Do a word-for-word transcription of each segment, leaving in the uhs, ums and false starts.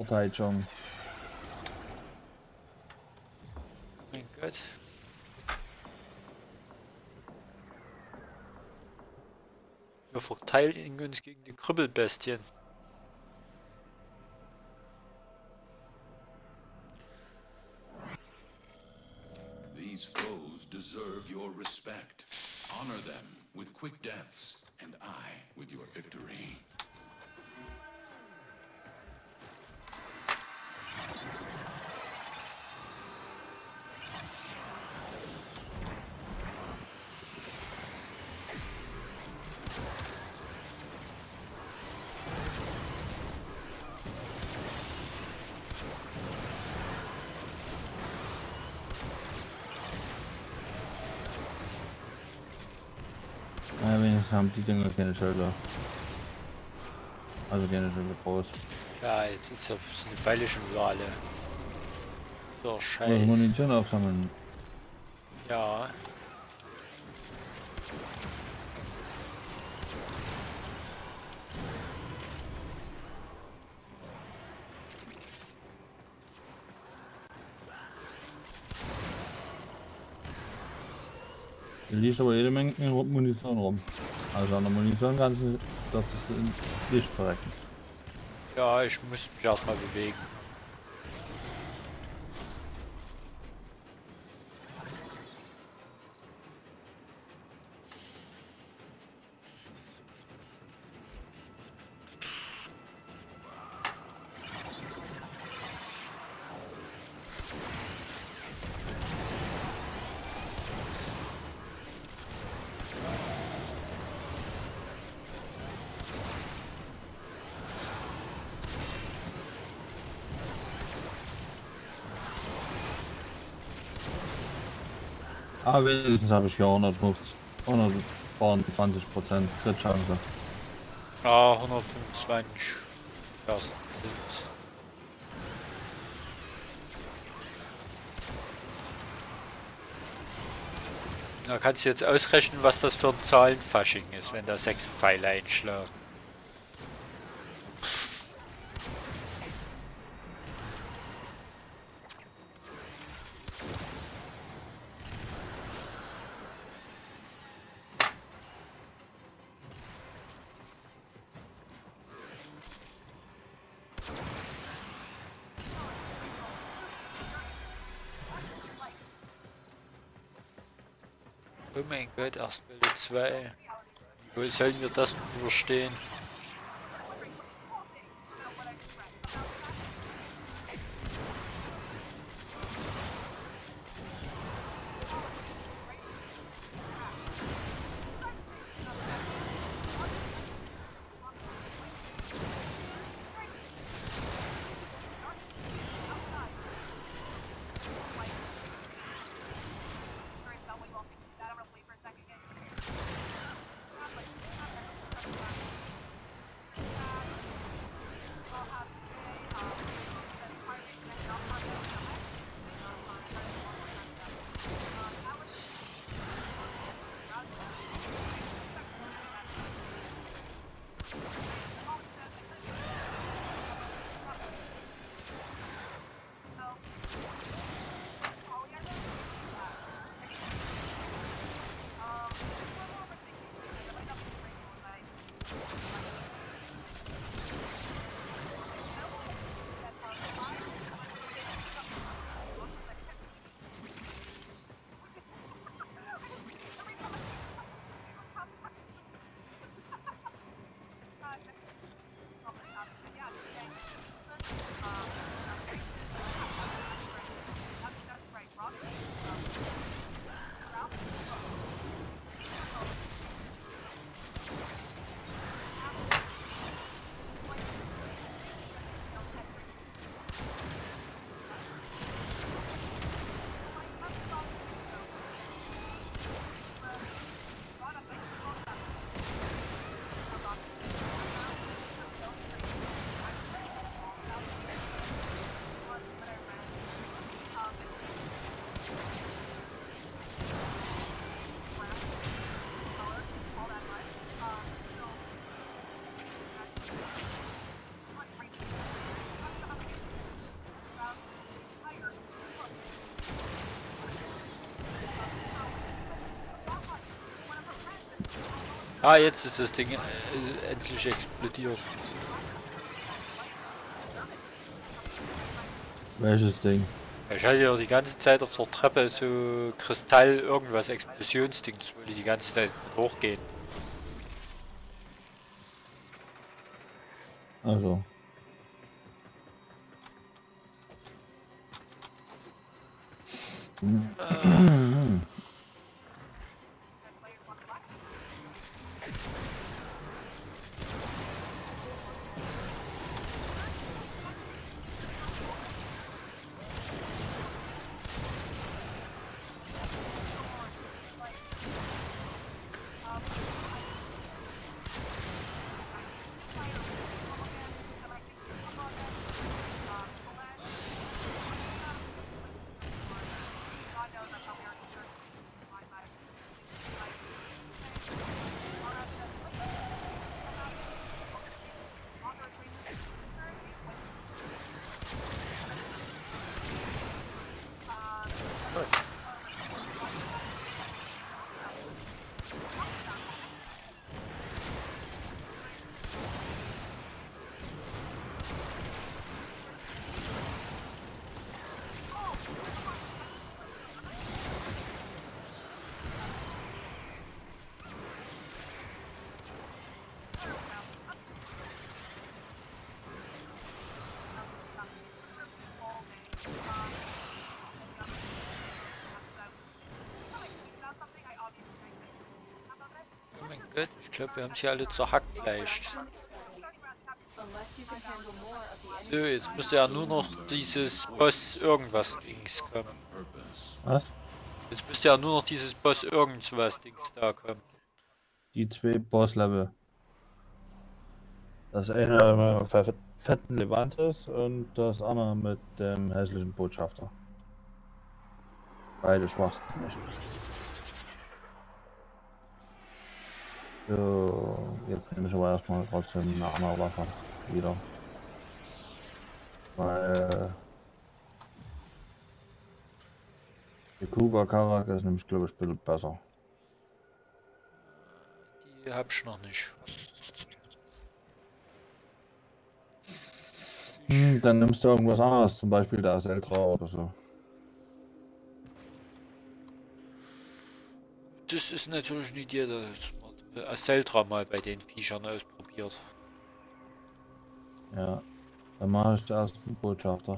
Verteidigung. Mein Gott. Wir verteidigen uns gegen die Krüppelbestien. These foes deserve your respect. Honor them with quick deaths, and I with your victory. Ja, wenigstens haben die Dinger keine Schilder. Also keine Schilder groß. Ja, jetzt ist ja eine Weile schon wieder alle. So, Also scheiße. Munition aufsammeln. Ja. Hier liegt aber jede Menge Munition rum. Also an der Munition kannst du, dürftest du nicht verrecken. Ja, ich muss mich erstmal bewegen. Aber wenigstens habe ich hier hundertfünfzig, hundertzwanzig Prozent Crit-Chance. Ja, hundertfünfundzwanzig. Ja, so sind's. Da kannst du jetzt ausrechnen, was das für ein Zahlenfasching ist, wenn da sechs Pfeile einschlagen. Oh mein Gott, erst Welle zwei. Wie sollen wir das überstehen? Ah, jetzt ist das Ding äh, endlich explodiert. Welches Ding? Ich hatte ja die ganze Zeit auf der Treppe so Kristall irgendwas Explosionsding, das wollte die ganze Zeit hochgehen. Also. Oh mein Gott, ich glaube, wir haben sie alle zerhackfleischt. So, jetzt müsste ja nur noch dieses Boss irgendwas Dings kommen. Was? Jetzt müsste ja nur noch dieses Boss irgendwas Dings da kommen. Die zwei Boss-Level. Das eine mit dem fetten Levantes und das andere mit dem hässlichen Botschafter. Beide schwachsten nicht. So, jetzt nehme ich aber erstmal trotzdem eine andere Waffe wieder. Weil die Kuva Karak ist nämlich, glaube ich, ein bisschen besser. Die hab ich noch nicht. Hm, dann nimmst du irgendwas anderes, zum Beispiel der Aseltra oder so. Das ist natürlich eine Idee, dass man Aseltra mal bei den Viechern ausprobiert. Ja, dann mache ich zuerst den Botschafter.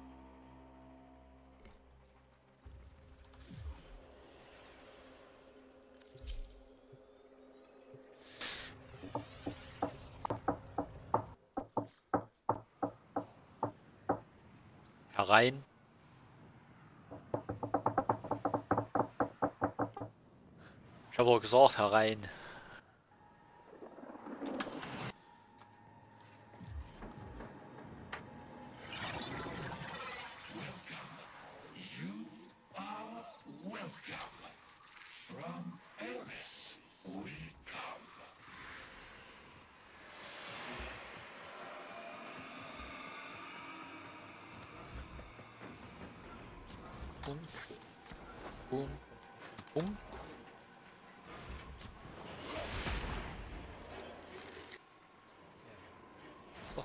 Herein. Ich habe doch gesagt, herein. Bum. Bum. Bum. So.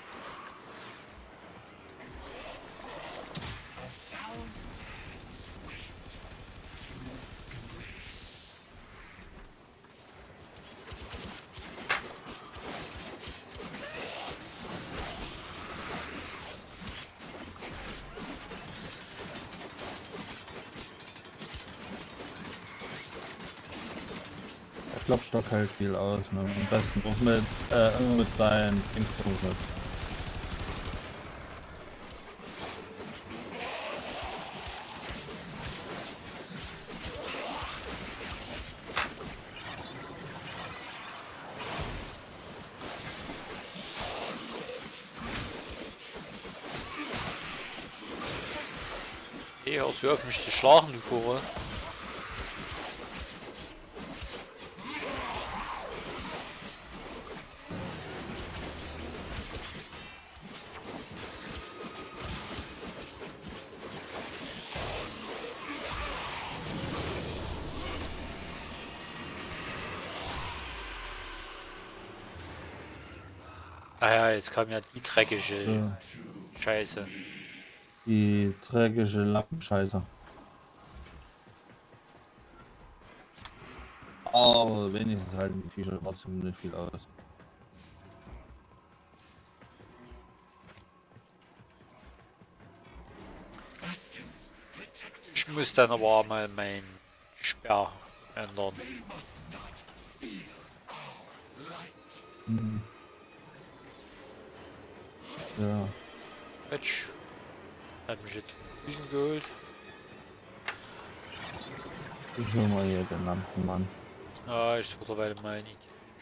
Der Klopstock hält viel aus, ne? Am besten auch mit, äh, immer mit deinen Dingsbums. Hey, hörst du auf mich zu schlagen, du Vogel? Ah ja, jetzt kam ja die dreckige Ja. Scheiße. Die dreckige Lappenscheiße. Aber wenigstens halten die Viecher trotzdem nicht viel aus. Ich muss dann aber auch mal mein Sperr ändern. Mhm. Ja. Mensch. Hat mich jetzt von Füßen geholt. Ich hol mal hier den Lampenmann. Ah, ich suche dabei meine Idee.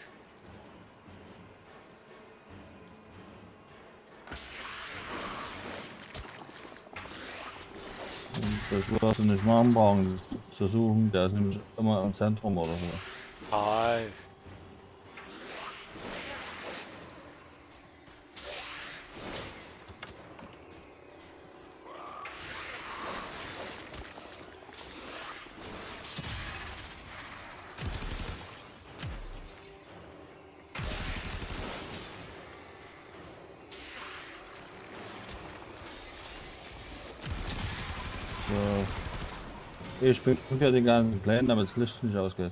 Und das wirst du nicht machen brauchen, zu suchen. Der ist nämlich immer im Zentrum oder so. Ah, So. Ich bin ja den ganzen Plänen, damit das Licht nicht ausgeht.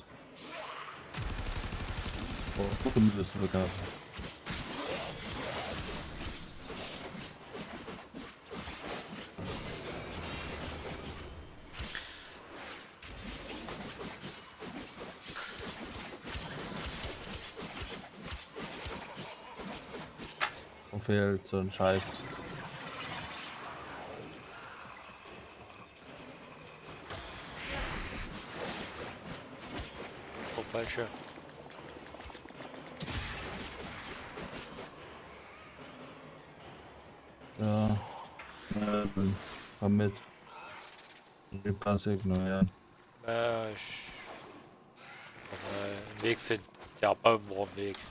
Oh, guck mal, das zurück hat. Wo fehlt so ein Scheiß? oh, falsche. Ja. Äh, komm mit. Ich kann es ignorieren. Äh, ich kann mal einen Weg finden. Der Baum war im Weg.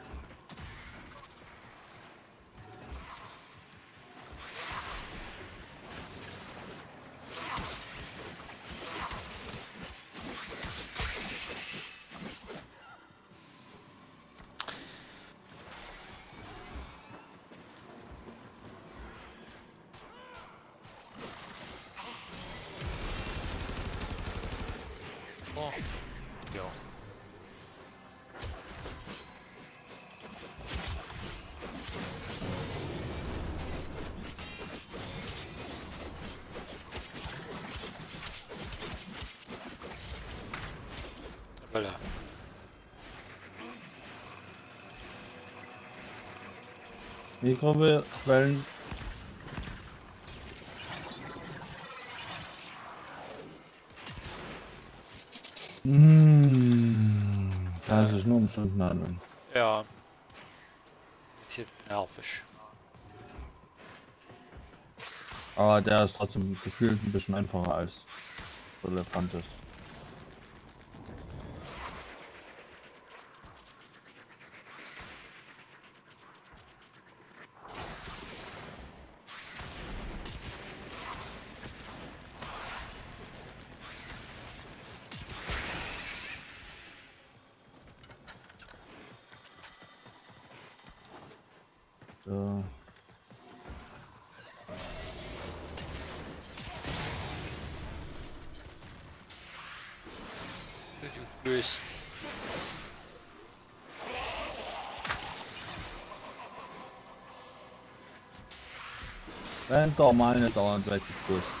Oh, ja. Voilà. Mikrowellen. Mmh, kann sich nur um Stunden handeln. Ja. Ist jetzt nervig. Aber der ist trotzdem gefühlt ein bisschen einfacher als Elefantes. So. Du löst. Wenn doch mal nicht dauernd weggepusht.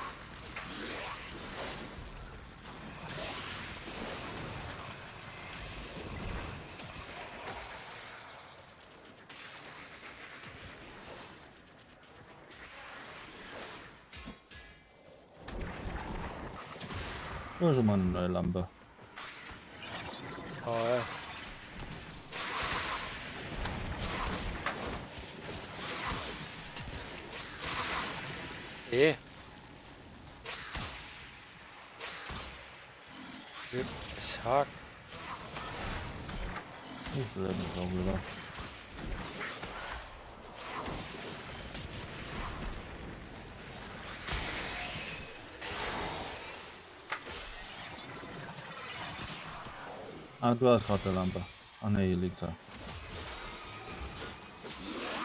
Das ist schon mal eine neue Lampe. Oh, ja. Okay. Es hakt. Ich will das auch wieder. Ah, du hast gerade eine Lampe. Ah ne, hier liegt er.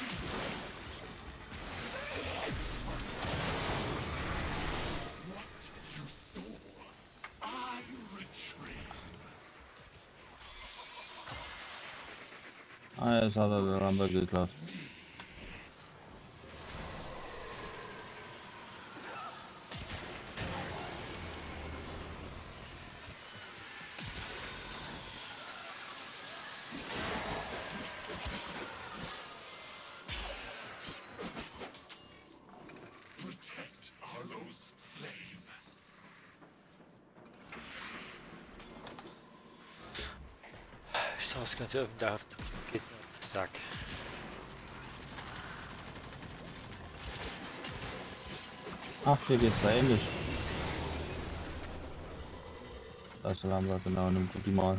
Ah, jetzt hat er den Lampe geklaut. Ich sag, das ganze Öffnen, da geht mir auf den Sack. Ach, hier geht's da ähnlich. Da ist der Lampe, genau, nimmt die mal.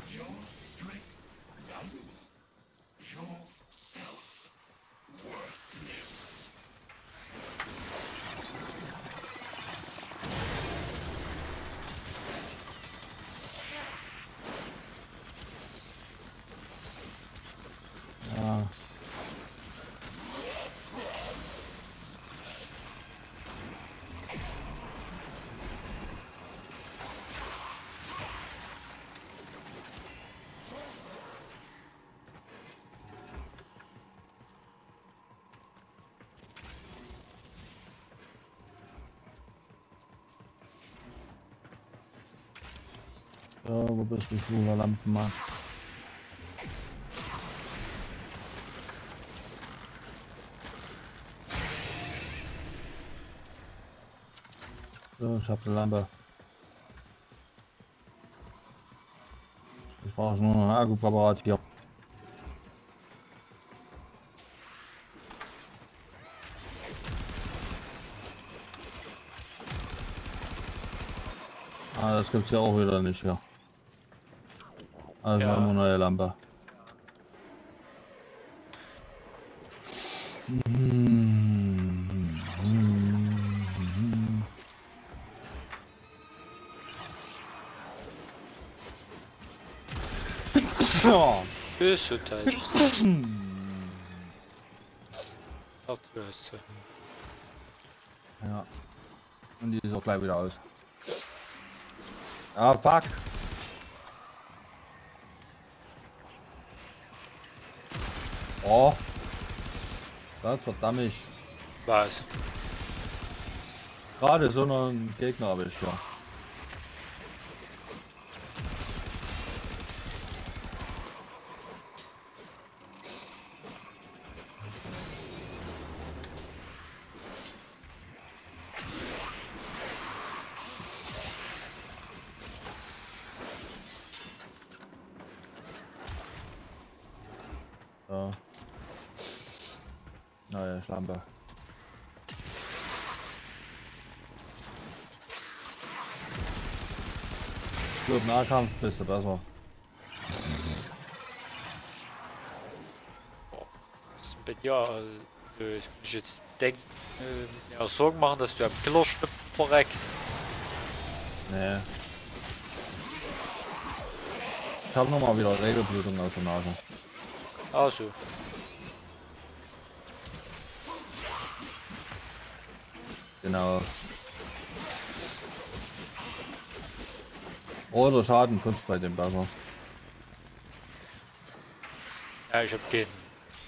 Ja. So, wo bist du, schwuler Lampenmann? So, ich hab die Lampe. Ich brauche nur noch ein Akkupräparat hier. Ah, das gibt's ja auch wieder nicht hier. Also Ja. haben wir eine neue Lampe. Ja. Gesundheit. Hartlöse. Ja. Und die ist auch gleich wieder aus. Ah, fuck. Oh. Das verdammt mich. Was? Gerade so einen Gegner erwischt, ja. So. Neue Schlampe. Gut, Nahkampf bist du besser. Was ist bei dir? Äh, ich muss jetzt denken, äh, mir auch Sorgen machen, dass du am Killerschnipp verreckst. Nee. Ich hab noch mal wieder Regelblutung aus der Nase. Also. Genau. Oder Schaden fünf bei dem besser. Ja, ich hab keinen.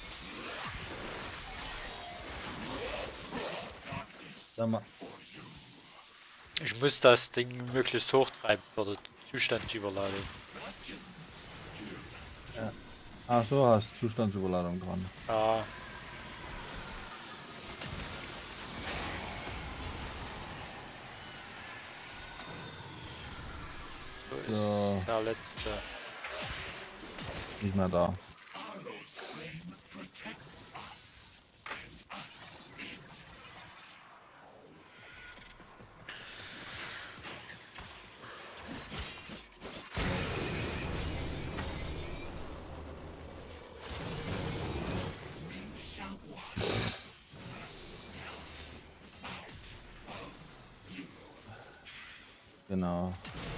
Sag mal. Ich muss das Ding möglichst hochtreiben für die Zustandsüberladung. Ja. Ach so, hast Zustandsüberladung dran. Ja. Wo So. ist der letzte? Nicht mehr da. Genau.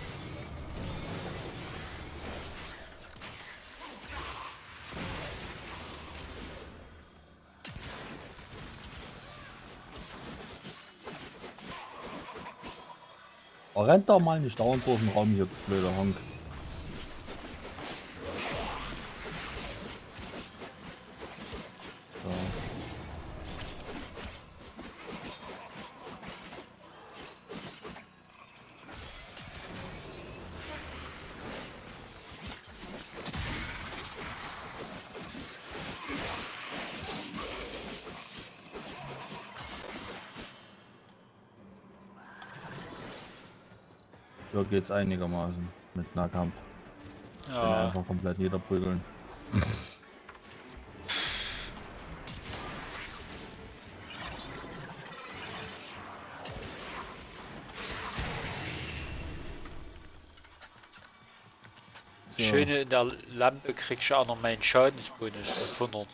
Oh, rennt doch mal nicht dauernd durch den Raum hier, blöder Honk. Ja, geht's einigermaßen mit Nahkampf. Den Ja, einfach komplett niederprügeln. So. Schöne in der Lampe kriegst du auch noch meinen Schadensbonus von hundert.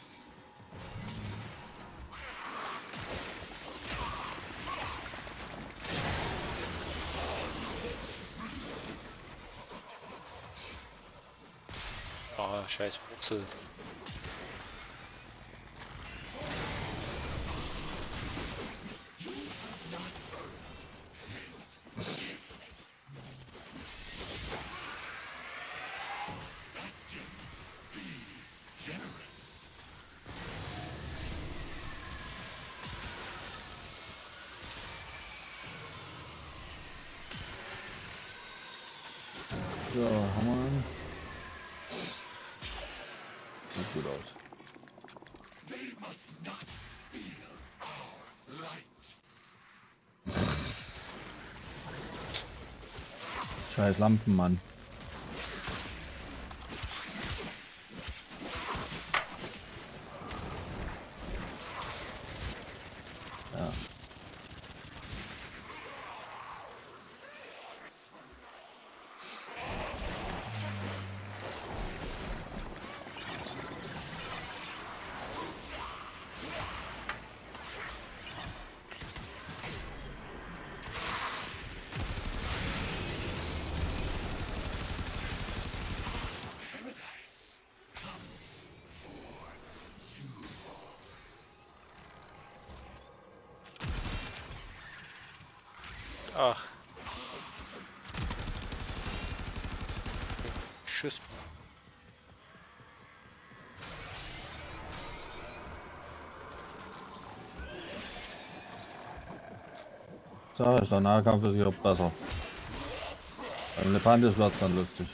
Ah, scheiß Wurzel. So, haben wir ihn. Sieht gut aus. Scheiß Lampenmann. Ja. Ach. Tschüss. Sag ich, der Nahkampf ist hier besser. Beim Elefantis wird's dann lustig.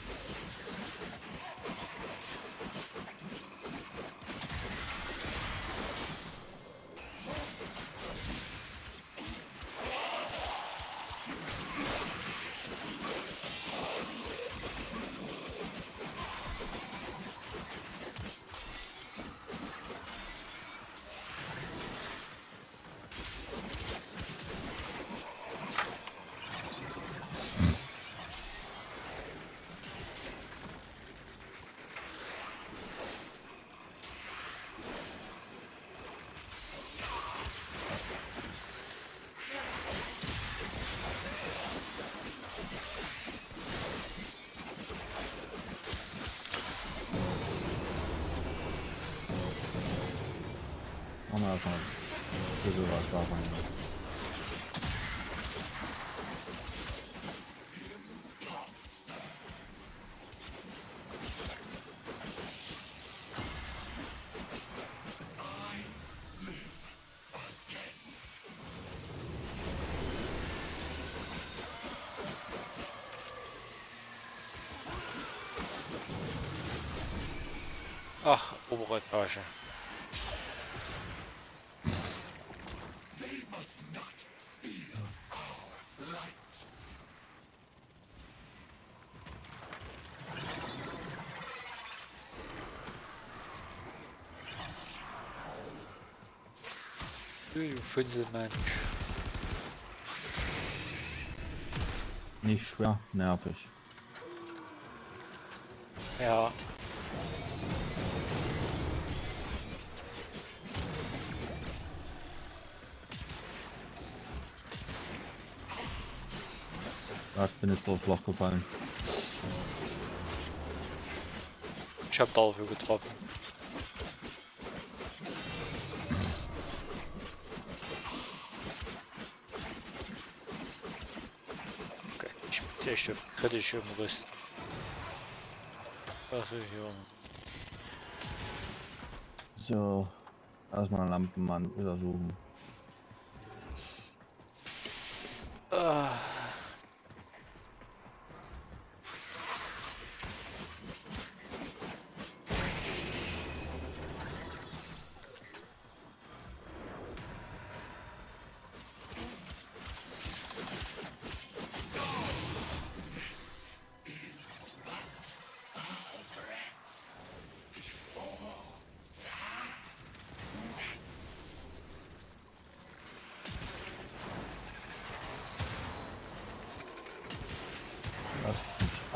Machen wir erstmal ein bisschen was davon. Ach, obere Etage. Du Funselmensch. Nicht schwer, nervig. Ja. Da bin ich durchs Loch gefallen. Ich hab dafür getroffen. Okay, ich bin echt auf kritisch im Rüst. Also hier. So, erstmal einen Lampenmann wieder suchen. Ah.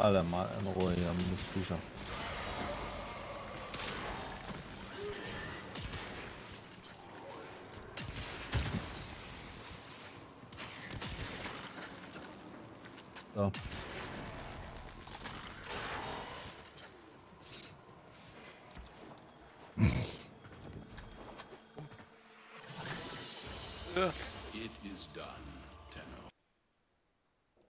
Alle mal in Ruhe hier, Mistviecher. So. Ja. It is done.